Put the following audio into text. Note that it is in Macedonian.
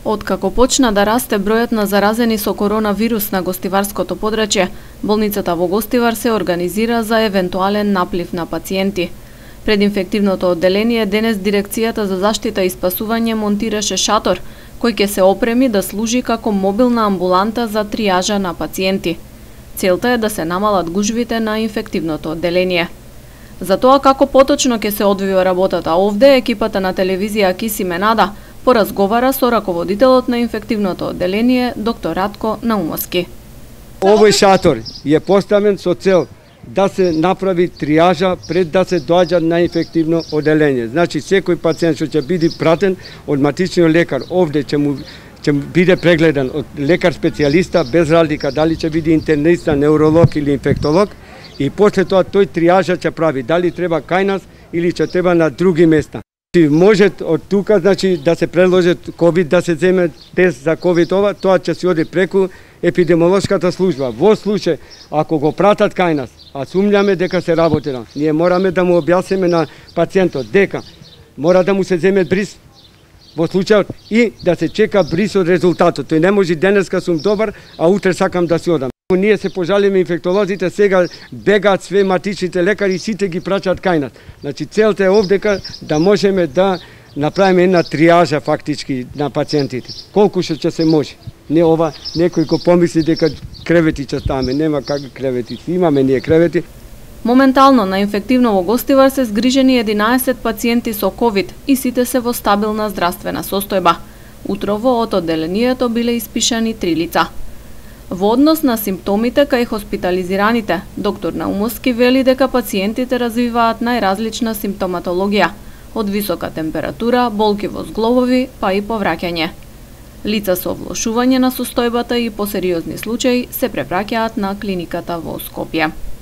Откако почна да расте бројот на заразени со коронавирус на гостиварското подрачје, болницата во Гостивар се организира за евентуален наплив на пациенти. Пред инфективното одделение денес дирекцијата за заштита и спасување монтираше шатор, кој ќе се опреми да служи како мобилна амбуланта за тријажа на пациенти. Целта е да се намалат гужвите на инфективното одделение. За тоа како поточно ќе се одвива работата овде, екипата на телевизија Кисиме Нада поразговара со раководителот на инфективното одделение, доктор Ратко Наумовски. Овој шатор е поставен со цел да се направи тријажа пред да се доаѓа на инфективно одделение. Значи, секој пациент што ќе биде пратен од матичниот лекар овде ќе биде прегледан од лекар специјалиста, без разлика дали ќе биде интерниста, неуролог или инфектолог, и после тоа тој тријажа ќе прави дали треба кај нас или ќе треба на други места. Може од тука, значи, да се предложат COVID, да се земе тест за COVID, тоа ќе се оди преку епидемиолошката служба. Во случај, ако го пратат кај нас, а сумњаме дека се работира, ние мораме да му објасниме на пациентот дека мора да му се земе бриз во случајот и да се чека бриз од резултатот. Тој не може денеска сум добар, а утре сакам да си одам. Ние се пожалиме инфектолозите, сега бегаат све матичните лекари, сите ги праќаат кај нас. Значи целта е овдека да можеме да направиме една тријажа фактички на пациентите. Колку што ќе се може. Не ова некој го помисли дека кревети ќе ставаме, нема какви кревети. Имаме ние кревети. Моментално на инфективно во Гостивар се згрижени 11 пациенти со COVID и сите се во стабилна здравствена состојба. Утрово од одделението биле испишани 3 лица. Во однос на симптомите кај хоспитализираните, доктор Наумовски вели дека пациентите развиваат најразлична симптоматологија, од висока температура, болки во зглобови, па и повраќање. Лица со влошување на состојбата и посериозни случаи се препраќаат на клиниката во Скопје.